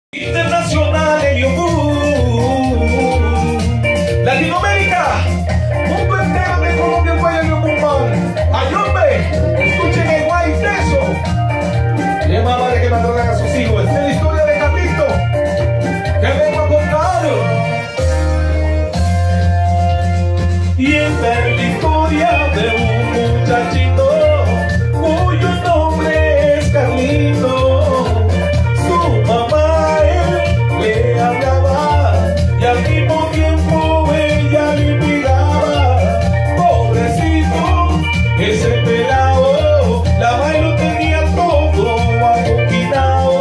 Internacional en Latinoamérica, mundo entero de Colombia, Guayana y Ocupan. Ayúdame, escuchen el guay teso. Y es más vale que matarán a sus hijos. Esta es la historia de Carlito que vengo a contar. Y esta es la historia de un muchachito cuyo nombre es Carlito. Su mamá le hablaba y al mismo tiempo ella le miraba. Pobrecito, ese pelado, la madre lo tenía todo acoquinado.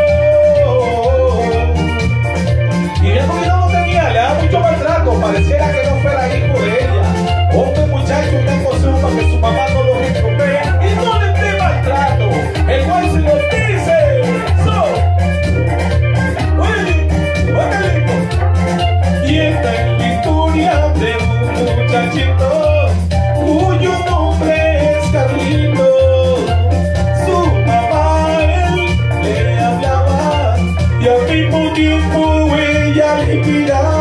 Y el no tenía, le daba mucho maltrato, pareciera que no fuera hijo de ella. Otro muchacho le consejo para que su mamá no lo estropee y no le dé maltrato. El cual se lo dice. Y esta es la historia de un muchachito cuyo nombre es Carlito. Su mamá le hablaba y al mismo tiempo ella le miraba.